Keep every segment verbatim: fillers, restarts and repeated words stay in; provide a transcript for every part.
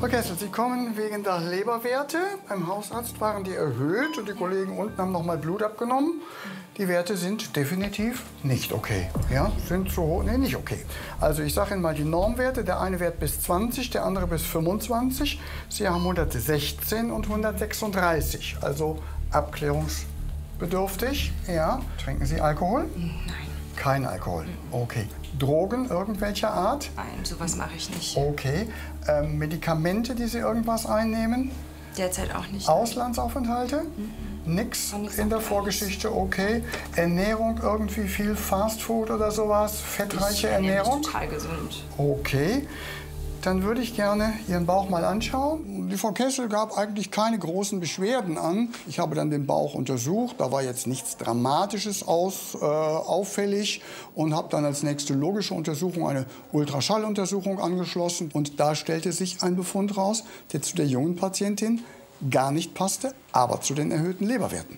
Frau Kessel, Sie kommen wegen der Leberwerte. Beim Hausarzt waren die erhöht und die Kollegen unten haben noch mal Blut abgenommen. Die Werte sind definitiv nicht okay. Ja, sind zu hoch, nee, nicht okay. Also ich sage Ihnen mal die Normwerte. Der eine Wert bis zwanzig, der andere bis fünfundzwanzig. Sie haben hundertsechzehn und hundertsechsunddreißig. Also abklärungsbedürftig. Ja. Trinken Sie Alkohol? Nein. Kein Alkohol. Okay. Drogen irgendwelcher Art? Nein, sowas mache ich nicht. Okay. Ähm, Medikamente, die Sie irgendwas einnehmen? Derzeit auch nicht. Auslandsaufenthalte? Mhm. Nix in der Vorgeschichte, okay. Ernährung, irgendwie viel Fastfood oder sowas? Fettreiche ich Ernährung? Total gesund. Okay. Dann würde ich gerne Ihren Bauch mal anschauen. Die Frau Kessel gab eigentlich keine großen Beschwerden an. Ich habe dann den Bauch untersucht. Da war jetzt nichts Dramatisches aus, äh, auffällig. Und habe dann als nächste logische Untersuchung eine Ultraschalluntersuchung angeschlossen. Und da stellte sich ein Befund raus, der zu der jungen Patientin gar nicht passte, aber zu den erhöhten Leberwerten.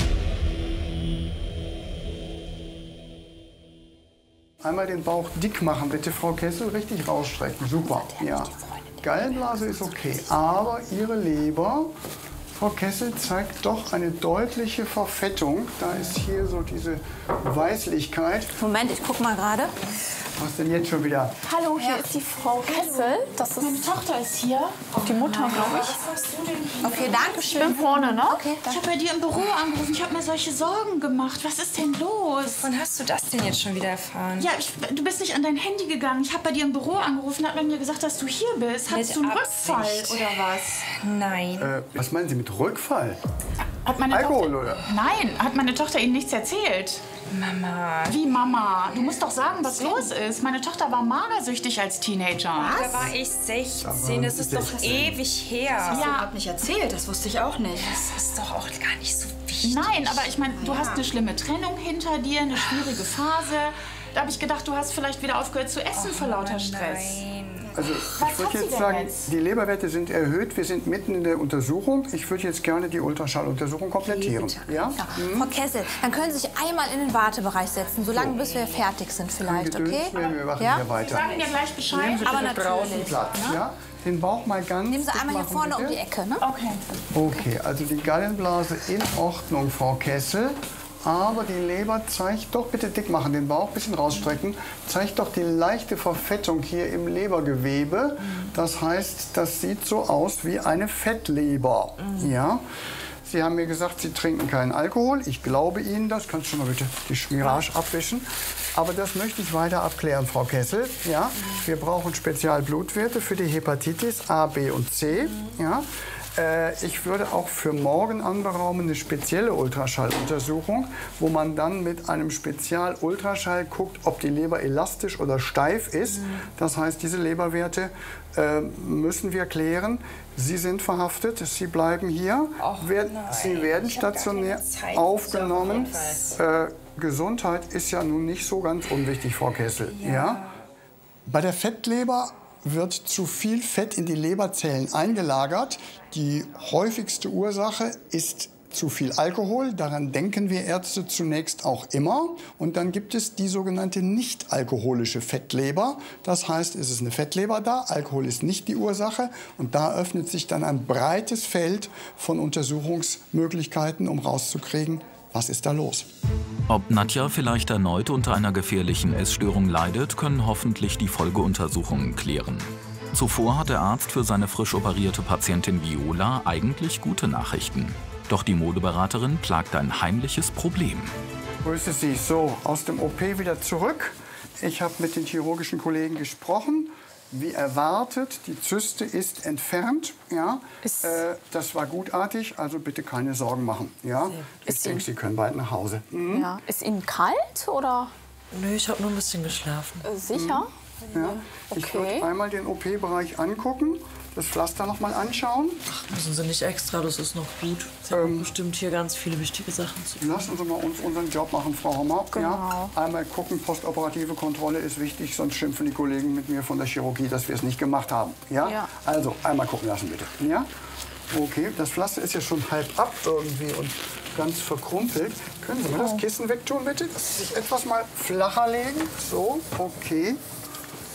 Einmal den Bauch dick machen, bitte, Frau Kessel, richtig rausstrecken. Super, ja. Gallenblase ist okay, aber Ihre Leber, Frau Kessel, zeigt doch eine deutliche Verfettung. Da ist hier so diese Weißlichkeit. Moment, ich guck mal gerade. Was denn jetzt schon wieder? Hallo, hier ist die Frau Kessel. Das ist Meine Tochter ist hier. die Mutter, glaube ich. Was machst du denn hier? Okay, danke Ich schön. bin vorne, ne? Okay, Ich habe bei dir im Büro angerufen. Ich habe mir solche Sorgen gemacht. Was ist denn los? Wann hast du das denn jetzt schon wieder erfahren? Ja, ich, du bist nicht an dein Handy gegangen. Ich habe bei dir im Büro angerufen, hat mir gesagt, dass du hier bist. Hattest Mit du einen Rückfall Absicht. oder was? Nein. Äh, was meinen Sie mit Rückfall? Hat meine Alkohol, Tochter, oder? Nein, hat meine Tochter Ihnen nichts erzählt? Mama. Wie, Mama? Du musst doch sagen, was los ist. Meine Tochter war magersüchtig als Teenager. Da war ich sechzehn. Das ist doch ewig her. Ja, Hab nicht erzählt, das wusste ich auch nicht. Das ist doch auch gar nicht so wichtig. nein, aber ich meine, du hast eine schlimme Trennung hinter dir, eine schwierige Phase. Da habe ich gedacht, du hast vielleicht wieder aufgehört zu essen vor lauter Stress. Nein. Also Was ich würde hat sie jetzt denn sagen, jetzt? die Leberwerte sind erhöht. Wir sind mitten in der Untersuchung. Ich würde jetzt gerne die Ultraschalluntersuchung komplettieren. Ja? Ja. Frau Kessel, dann können Sie sich einmal in den Wartebereich setzen, solange bis wir fertig sind vielleicht, Gedöns, okay? Wir wir machen Ja? hier weiter. Sagen dir gleich Bescheid. Nehmen Sie Aber bitte draußen natürlich, Platz. Ja? Den Bauch mal ganz Nehmen Sie dick einmal hier machen, vorne um bitte. die Ecke, ne? Okay. Okay, also die Gallenblase in Ordnung, Frau Kessel. Aber die Leber zeigt doch, bitte dick machen, den Bauch ein bisschen rausstrecken, zeigt doch die leichte Verfettung hier im Lebergewebe. Das heißt, das sieht so aus wie eine Fettleber. Ja? Sie haben mir gesagt, Sie trinken keinen Alkohol. Ich glaube Ihnen das. Kannst du mal bitte die Schmirage abwischen? Aber das möchte ich weiter abklären, Frau Kessel. Ja? Wir brauchen Spezialblutwerte für die Hepatitis A, B und C. Ja? Äh, ich würde auch für morgen anberaumen eine spezielle Ultraschalluntersuchung, wo man dann mit einem Spezial-Ultraschall guckt, ob die Leber elastisch oder steif ist. Das heißt, diese Leberwerte äh, müssen wir klären. Sie sind verhaftet, Sie bleiben hier. Och, werden, nein. Sie werden Ich hab gar keine stationär Zeit, aufgenommen. so Äh, Gesundheit ist ja nun nicht so ganz unwichtig, Frau Kessel. Ja? Bei der Fettleber wird zu viel Fett in die Leberzellen eingelagert. Die häufigste Ursache ist zu viel Alkohol. Daran denken wir Ärzte zunächst auch immer. Und dann gibt es die sogenannte nicht-alkoholische Fettleber. Das heißt, es ist eine Fettleber da, Alkohol ist nicht die Ursache. Und da öffnet sich dann ein breites Feld von Untersuchungsmöglichkeiten, um rauszukriegen, was ist da los. Ob Nadja vielleicht erneut unter einer gefährlichen Essstörung leidet, können hoffentlich die Folgeuntersuchungen klären. Zuvor hat der Arzt für seine frisch operierte Patientin Viola eigentlich gute Nachrichten. Doch die Modeberaterin plagt ein heimliches Problem. Grüße Sie. So, aus dem O P wieder zurück. Ich habe mit den chirurgischen Kollegen gesprochen. Wie erwartet, die Zyste ist entfernt. Ja, Ist- äh, das war gutartig, also bitte keine Sorgen machen. Ja, ich Ist denke, Ihnen- Sie können bald nach Hause. Mhm. Ja. Ist Ihnen kalt oder Nö, ich habe nur ein bisschen geschlafen. äh, sicher? Ja. Ich Okay. würde einmal den O P-Bereich angucken, das Pflaster noch mal anschauen. Müssen Sie nicht extra, das ist noch gut. Sie haben bestimmt hier ganz viele wichtige Sachen zu tun. Lassen Sie mal uns unseren Job machen, Frau Hommer. Genau. Ja, einmal gucken, postoperative Kontrolle ist wichtig, sonst schimpfen die Kollegen mit mir von der Chirurgie, dass wir es nicht gemacht haben. Ja? Ja. Also, einmal gucken lassen, bitte. Ja? Okay, das Pflaster ist ja schon halb ab irgendwie und ganz verkrumpelt. Können Sie mal das Kissen wegtun, bitte? Dass Sie sich etwas mal flacher legen. So, okay.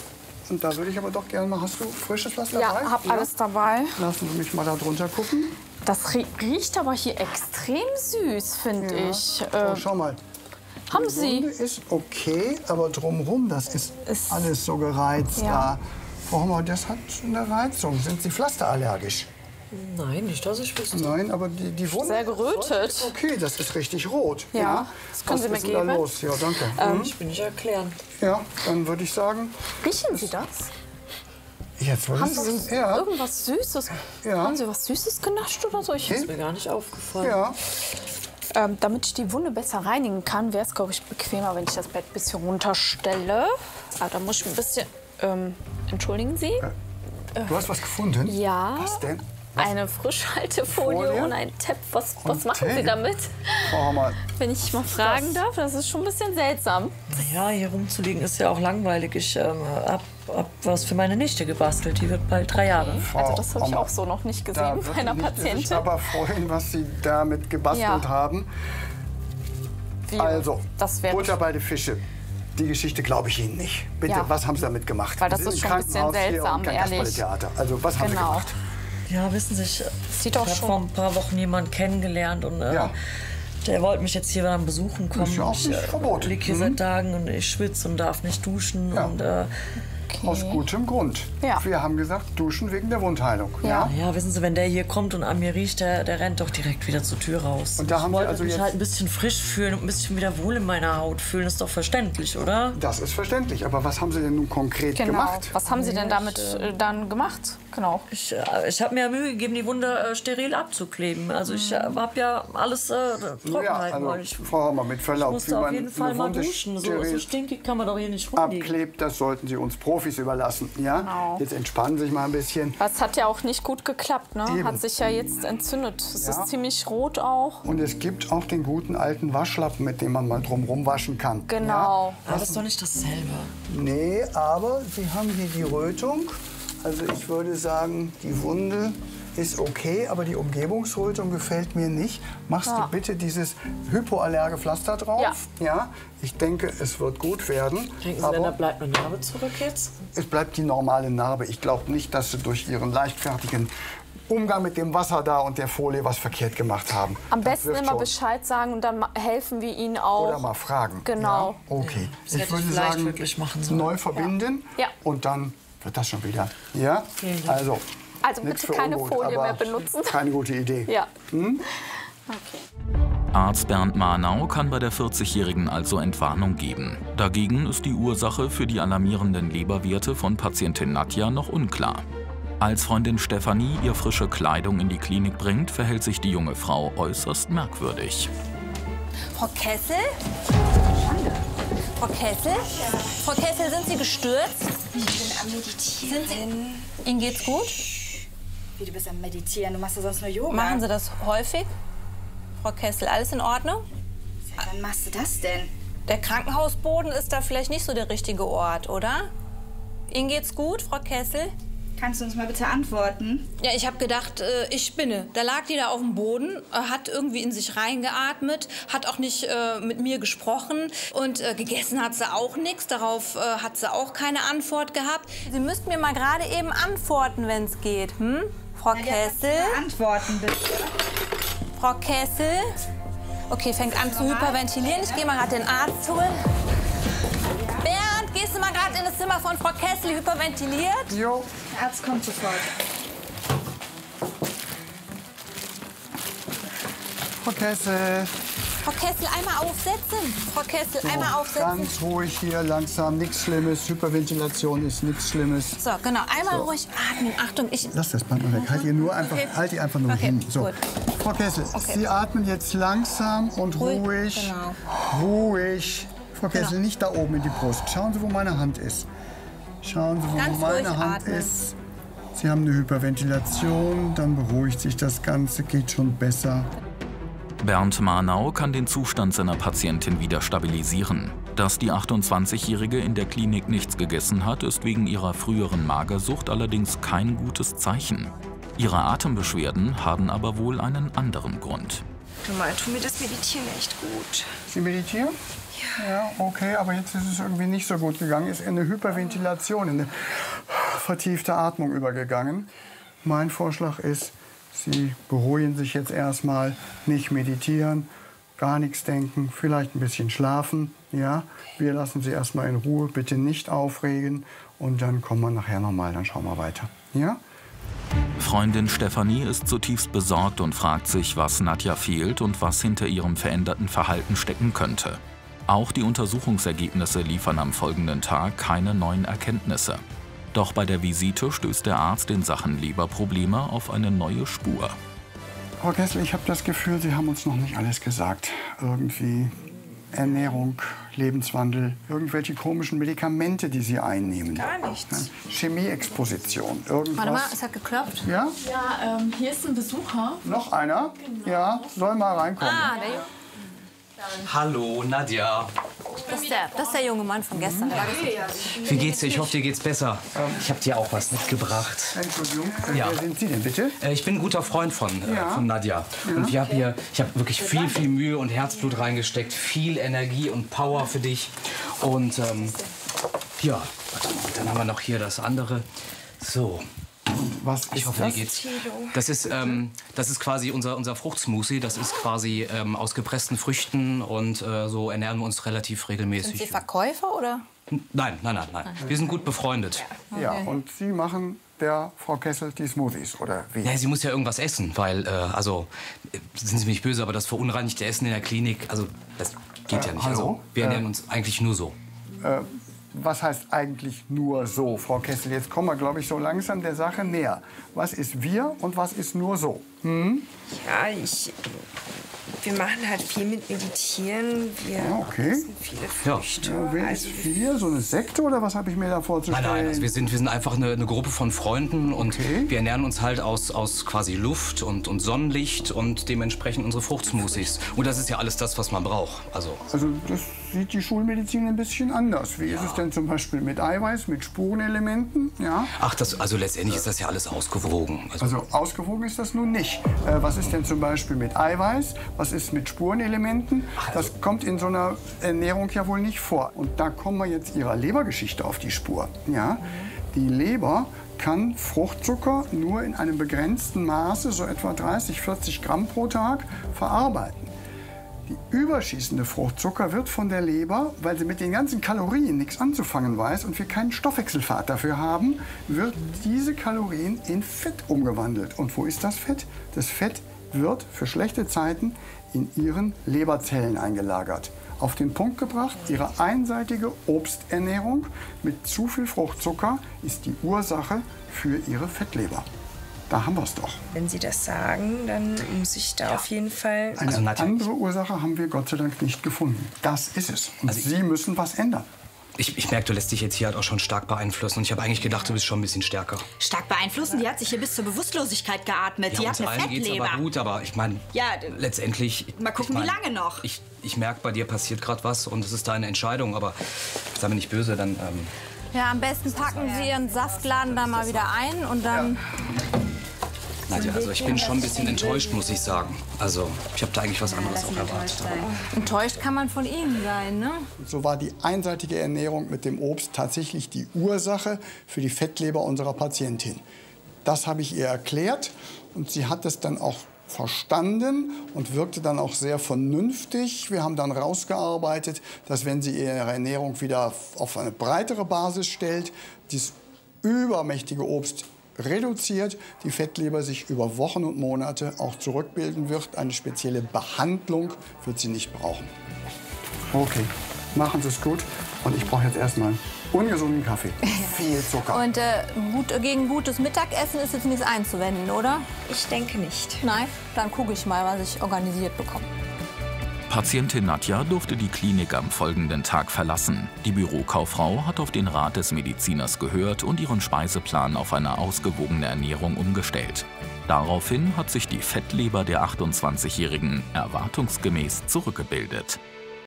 Und da würde ich aber doch gerne mal, hast du frisches Pflaster Ja, dabei? hab alles dabei. Lassen Sie mich mal da drunter gucken. Das rie- riecht aber hier extrem süß, finde Ja. ich. Oh, Äh, schau mal. haben Die Wunde Sie? ist okay, aber drumherum, das ist, Ist- alles so gereizt Ja. da. Frau Hommer, das hat eine Reizung. Sind Sie pflasterallergisch? Nein, nicht, dass ich wüsste. Nein, aber die, die Wunde... Sehr gerötet. ist Okay, das ist richtig rot. Ja, das können Was Sie mir ist denn da geben? los? Ja, danke. Ähm, Mhm. Ich will nicht erklären. Ja, dann würde ich sagen, Riechen Sie das? jetzt würde Haben ich Sie sagen, ja, irgendwas Süßes? Ja. Haben Sie was Süßes genascht oder so? Ich, Ist mir gar nicht aufgefallen. ja. ähm, damit ich die Wunde besser reinigen kann, wäre es, glaube ich, bequemer, wenn ich das Bett ein bisschen runterstelle. Aber da muss ich ein bisschen... Ähm, entschuldigen Sie? Du hast was gefunden? Ja. Was denn? Eine Frischhaltefolie Folie? und ein Tape. Was, was Und machen Sie Tape? damit? Frau Hommer, Wenn ich mal fragen darf, das ist schon ein bisschen seltsam. Ja, hier rumzulegen ist ja auch langweilig. Ich ähm, hab, hab was für meine Nichte gebastelt. Die wird bald drei Jahre. Also das habe ich Hommer, auch so noch nicht da gesehen würde bei einer mich sich Patientin. aber freuen, was Sie damit gebastelt Ja. haben. Wie, Also, das wäre Butter bei den Fische. Die Geschichte glaube ich Ihnen nicht. Bitte, Ja. was haben Sie damit gemacht? Weil das Sie sind ist im schon ein bisschen Krankenhaus hier seltsam, und kein ehrlich. Kasperletheater. Also, was haben Sie Genau. gemacht? Ja, wissen Sie, ich, Sieht doch ich habe schon- vor ein paar Wochen jemanden kennengelernt und äh, Ja. der wollte mich jetzt hier dann besuchen kommen. Ist ja auch ich nicht verboten. liege hier Mhm. seit Tagen und ich schwitze und darf nicht duschen. Ja. Und äh, Aus gutem Grund. Ja. Wir haben gesagt, duschen wegen der Wundheilung. Ja. ja, wissen Sie, wenn der hier kommt und an mir riecht, der, der rennt doch direkt wieder zur Tür raus. Und da haben ich Sie wollte also mich jetzt- halt ein bisschen frisch fühlen und ein bisschen wieder wohl in meiner Haut fühlen. Ist doch verständlich, oder? Das ist verständlich. Aber was haben Sie denn nun konkret Genau. gemacht? Was haben Sie denn damit äh, dann gemacht? Genau. Ich, äh, ich habe mir Mühe gegeben, die Wunde äh, steril abzukleben. Also ich äh, habe ja alles äh, trocken Ja, halten also, wollen. Ich Frau Hommer, mit Verlaub, musste wie auf man jeden Fall eine mal Wunde duschen. So, steril so stinkig kann man doch hier nicht rumliegen. abklebt, das sollten Sie uns Profis überlassen. Ja? Genau. Jetzt entspannen Sie sich mal ein bisschen. Das hat ja auch nicht gut geklappt, ne? Eben. Hat sich ja jetzt entzündet. Es Ja. ist ziemlich rot auch. Und es gibt auch den guten alten Waschlappen, mit dem man mal drumherum waschen kann. Genau. Aber das ist doch nicht dasselbe. Ja? Nee, aber Sie haben hier die Rötung. Also ich würde sagen, die Wunde ist okay, aber die Umgebungsrötung gefällt mir nicht. Machst Ja. du bitte dieses hypoallerge Pflaster drauf? Ja. Ja. Ich denke, es wird gut werden. Denken Sie, denn, aber da bleibt eine Narbe zurück jetzt? es bleibt die normale Narbe. Ich glaube nicht, dass Sie durch Ihren leichtfertigen Umgang mit dem Wasser da und der Folie was verkehrt gemacht haben. Am Das besten wird immer schon. Bescheid sagen und dann ma- helfen wir Ihnen auch. Oder mal fragen. Genau. Ja? Okay. das hätte ich vielleicht wirklich machen sollen. neu verbinden Ja. und dann wird das schon wieder. Ja? Vielen Dank. Also, Also nichts bitte für keine ungut, Folie aber mehr benutzen. Keine gute Idee. Ja. Arzt Bernd Marnau kann bei der vierzigjährigen also Entwarnung geben. Dagegen ist die Ursache für die alarmierenden Leberwerte von Patientin Nadja noch unklar. Als Freundin Stefanie ihr frische Kleidung in die Klinik bringt, verhält sich die junge Frau äußerst merkwürdig. Frau Kessel? Frau Kessel? Frau Kessel, sind Sie gestürzt? Ich bin am Meditieren. Sind Sie? Ihnen geht's gut? Wie, du bist am Meditieren? Du machst ja sonst nur Yoga. Machen Sie das häufig? Frau Kessel, alles in Ordnung? Seit wann machst du das denn? Der Krankenhausboden ist da vielleicht nicht so der richtige Ort, oder? Ihnen geht's gut, Frau Kessel? Kannst du uns mal bitte antworten? Ja, ich habe gedacht, äh, ich spinne. Da lag die da auf dem Boden, äh, hat irgendwie in sich reingeatmet, hat auch nicht äh, mit mir gesprochen und äh, gegessen hat sie auch nichts. Darauf äh, hat sie auch keine Antwort gehabt. Sie müssten mir mal gerade eben antworten, wenn es geht, hm? Frau Kessel? Ja, antworten bitte. Frau Kessel? Okay, fängt an zu hyperventilieren. Ich gehe mal gerade den Arzt holen. Bernd, gehst du mal gerade in das Zimmer von Frau Kessel, die hyperventiliert? Jo. Der Arzt kommt sofort. Frau Kessel. Frau Kessel, einmal aufsetzen. Frau Kessel, So, einmal aufsetzen. ganz ruhig hier, langsam, nichts Schlimmes. Hyperventilation ist nichts Schlimmes. So, genau. Einmal So. ruhig atmen. Achtung, ich... Lass das Band mal weg. Halt ihr nur einfach, Okay. halt ihr einfach nur Okay, hin. So. gut. Frau Kessel, Sie atmen jetzt langsam und Ruhig, ruhig. genau. Ruhig. Frau Kessel, Genau. nicht da oben in die Brust. Schauen Sie, wo meine Hand ist. Schauen Sie, wo Ganz meine ruhig Hand atmen. ist. Sie haben eine Hyperventilation, dann beruhigt sich das Ganze, geht schon besser. Bernd Marnau kann den Zustand seiner Patientin wieder stabilisieren. Dass die achtundzwanzigjährige in der Klinik nichts gegessen hat, ist wegen ihrer früheren Magersucht allerdings kein gutes Zeichen. Ihre Atembeschwerden haben aber wohl einen anderen Grund. Normal tut mir das Meditieren echt gut. Sie meditieren? Ja. Ja, okay, aber jetzt ist es irgendwie nicht so gut gegangen. Ist in eine Hyperventilation, in eine vertiefte Atmung übergegangen. Mein Vorschlag ist, Sie beruhigen sich jetzt erstmal, nicht meditieren, gar nichts denken, vielleicht ein bisschen schlafen. Ja, wir lassen Sie erstmal in Ruhe, bitte nicht aufregen und dann kommen wir nachher nochmal, dann schauen wir weiter. Ja? Freundin Stefanie ist zutiefst besorgt und fragt sich, was Nadja fehlt und was hinter ihrem veränderten Verhalten stecken könnte. Auch die Untersuchungsergebnisse liefern am folgenden Tag keine neuen Erkenntnisse. Doch bei der Visite stößt der Arzt in Sachen Leberprobleme auf eine neue Spur. Frau Kessel, ich habe das Gefühl, Sie haben uns noch nicht alles gesagt. Irgendwie Ernährung, Lebenswandel, irgendwelche komischen Medikamente, die Sie einnehmen. Gar nichts. Chemieexposition, irgendwas. Warte mal, es hat geklopft. Ja? Ja, ähm, hier ist ein Besucher. Noch einer? Genau. Ja, soll mal reinkommen. Ah, der Junge. Hallo, Nadja. Das ist, der, das ist der junge Mann von gestern. Wie geht's dir? Ich hoffe, dir geht's besser. Ich habe dir auch was mitgebracht. Entschuldigung, Ja. wer sind Sie denn bitte? Äh, Ich bin ein guter Freund von, äh, Ja. von Nadja. Und wir hab hier, ich habe wirklich viel, viel Mühe und Herzblut reingesteckt. Viel Energie und Power für dich. Und ähm, ja, warte mal, dann haben wir noch hier das andere. So. Was Ich ist hoffe, das? dir geht's. Das ist, ähm, das ist quasi unser, unser Fruchtsmoothie. Das ist quasi ähm, aus gepressten Früchten und äh, so ernähren wir uns relativ regelmäßig. Sind Sie Verkäufer oder? Nein, nein, nein, nein. Wir sind gut befreundet. Ja, und Sie machen der Frau Kessel die Smoothies, oder wie? Ja, sie muss ja irgendwas essen, weil, äh, also, äh, sind Sie mir nicht böse, aber das verunreinigte Essen in der Klinik, also, das geht Äh, ja nicht. hallo? Also, wir ernähren Äh, uns eigentlich nur so. Äh, was heißt eigentlich nur so, Frau Kessel? Jetzt kommen wir, glaube ich, so langsam der Sache näher. Was ist wir und was ist nur so? Hm? Ja, ich. Wir machen halt viel mit Meditieren. Wir Ja, okay. essen viele Ja. Früchte. Ja, wer ist Also, wir? So eine Sekte oder was habe ich mir da Nein, vorzustellen? nein, also wir sind, wir sind einfach eine, eine Gruppe von Freunden und Okay. wir ernähren uns halt aus, aus quasi Luft und, und Sonnenlicht und dementsprechend unsere Fruchtsmoothies. Und das ist ja alles das, was man braucht. Also, Also das sieht die Schulmedizin ein bisschen anders. Wie ist es denn zum Beispiel mit Eiweiß, mit Spurenelementen? Ja? ach, das, also letztendlich ist das ja alles ausgewogen. Also, Also ausgewogen ist das nun nicht. Äh, was ist denn zum Beispiel mit Eiweiß? Was ist mit Spurenelementen? Das kommt in so einer Ernährung ja wohl nicht vor. Und da kommen wir jetzt Ihrer Lebergeschichte auf die Spur. Ja? Die Leber kann Fruchtzucker nur in einem begrenzten Maße, so etwa dreißig, vierzig Gramm pro Tag, verarbeiten. Die überschießende Fruchtzucker wird von der Leber, weil sie mit den ganzen Kalorien nichts anzufangen weiß und wir keinen Stoffwechselpfad dafür haben, wird diese Kalorien in Fett umgewandelt. Und wo ist das Fett? Das Fett wird für schlechte Zeiten in ihren Leberzellen eingelagert. Auf den Punkt gebracht, ihre einseitige Obsternährung mit zu viel Fruchtzucker ist die Ursache für ihre Fettleber. Da haben wir es doch. wenn Sie das sagen, dann muss ich da auf jeden Fall. Eine Also natürlich- andere Ursache haben wir Gott sei Dank nicht gefunden. Das ist es. Und Also ich- Sie müssen was ändern. ich, ich merke, du lässt dich jetzt hier halt auch schon stark beeinflussen. Und ich habe eigentlich gedacht, du bist schon ein bisschen stärker. Stark beeinflussen, die hat sich hier bis zur Bewusstlosigkeit geatmet. Ja, die hat uns eine allen geht's Fettleber. aber gut, aber ich meine, Ja, d- letztendlich... Mal gucken, ich mein, wie lange noch. Ich, ich merke, bei dir passiert gerade was und es ist deine Entscheidung, aber sei mir nicht böse, dann... Ähm, Ja, am besten packen Sie Ihren Saftladen da mal wieder ein und dann... Nadja, also ich bin schon ein bisschen enttäuscht, muss ich sagen. Also, ich habe da eigentlich was anderes auch erwartet. aber- Enttäuscht kann man von Ihnen sein, ne? So war die einseitige Ernährung mit dem Obst tatsächlich die Ursache für die Fettleber unserer Patientin. Das habe ich ihr erklärt und sie hat es dann auch verstanden und wirkte dann auch sehr vernünftig. Wir haben dann rausgearbeitet, dass wenn sie ihre Ernährung wieder auf eine breitere Basis stellt, dieses übermächtige Obst reduziert, die Fettleber sich über Wochen und Monate auch zurückbilden wird. Eine spezielle Behandlung wird sie nicht brauchen. Okay, machen Sie es gut. Und ich brauche jetzt erstmal ungesunden Kaffee. Viel Zucker. Und äh, gut, gegen gutes Mittagessen ist jetzt nichts einzuwenden, oder? Ich denke nicht. Nein? Dann gucke ich mal, was ich organisiert bekomme. Patientin Nadja durfte die Klinik am folgenden Tag verlassen. Die Bürokauffrau hat auf den Rat des Mediziners gehört und ihren Speiseplan auf eine ausgewogene Ernährung umgestellt. Daraufhin hat sich die Fettleber der achtundzwanzigjährigen erwartungsgemäß zurückgebildet.